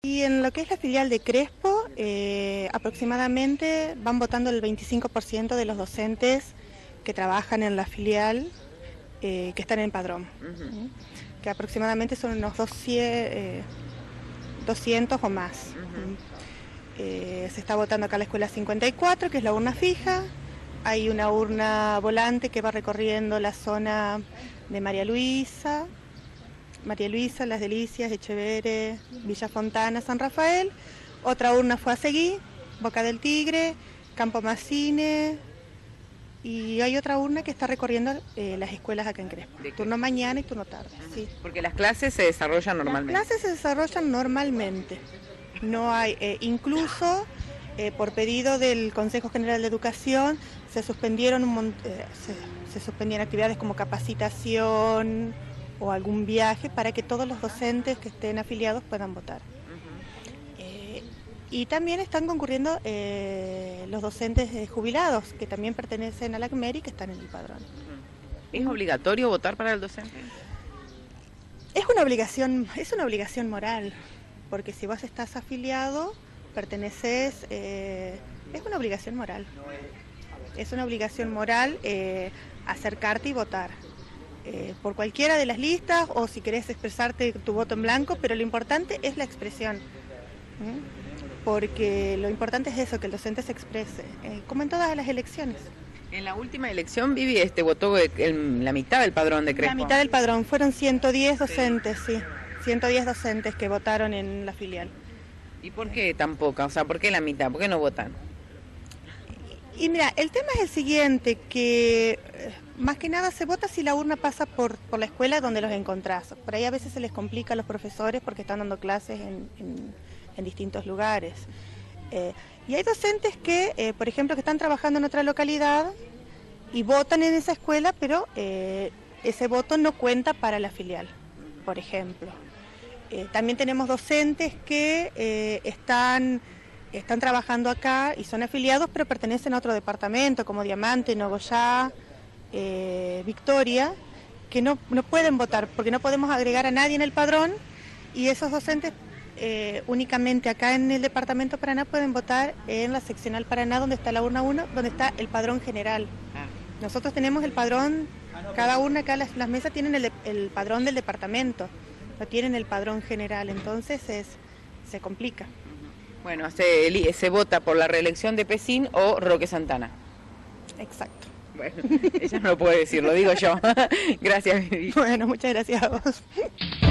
Y en lo que es la filial de Crespo, aproximadamente van votando el 25% de los docentes que trabajan en la filial, que están en el padrón, que aproximadamente son unos 200 o más. Se está votando acá la escuela 54, que es la urna fija. Hay una urna volante que va recorriendo la zona de María Luisa, Las Delicias, Echeverre, Villa Fontana, San Rafael. Otra urna fue a Seguí, Boca del Tigre, Campo Macine, y hay otra urna que está recorriendo las escuelas acá en Crespo. Turno mañana y turno tarde. Sí. Porque las clases se desarrollan normalmente. Las clases se desarrollan normalmente. No hay, incluso por pedido del Consejo General de Educación se suspendieron se suspendían actividades como capacitación o algún viaje para que todos los docentes que estén afiliados puedan votar. Y también están concurriendo los docentes jubilados que también pertenecen a la ACMER y que están en el padrón. ¿Es obligatorio votar para el docente? Es una obligación moral, porque si vos estás afiliado, perteneces, es una obligación moral. Es una obligación moral acercarte y votar. Por cualquiera de las listas o si querés expresarte tu voto en blanco, pero lo importante es la expresión. Porque lo importante es eso, que el docente se exprese, como en todas las elecciones. En la última elección, Vivi, votó la mitad del padrón de Crespo. La mitad del padrón, fueron 110 docentes, sí. 110 docentes que votaron en la filial. ¿Y por qué tan poca? O sea, ¿por qué la mitad? ¿Por qué no votan? Y mira, el tema es el siguiente, que más que nada se vota si la urna pasa por la escuela donde los encontrás. Por ahí a veces se les complica a los profesores porque están dando clases en distintos lugares. Y hay docentes que, por ejemplo, que están trabajando en otra localidad y votan en esa escuela, pero ese voto no cuenta para la filial, por ejemplo. También tenemos docentes que están trabajando acá y son afiliados, pero pertenecen a otro departamento, como Diamante, Nogoyá, Victoria, que no pueden votar porque no podemos agregar a nadie en el padrón, y esos docentes únicamente acá en el departamento Paraná pueden votar en la seccional Paraná, donde está la urna 1, donde está el padrón general. Nosotros tenemos el padrón, cada urna acá, las mesas tienen el padrón del departamento, no tienen el padrón general, entonces se complica. Bueno, se vota por la reelección de Pesín o Roque Santana. Exacto. Bueno, ella no lo puede decir, lo digo yo. Gracias, Vivi. Bueno, muchas gracias a vos.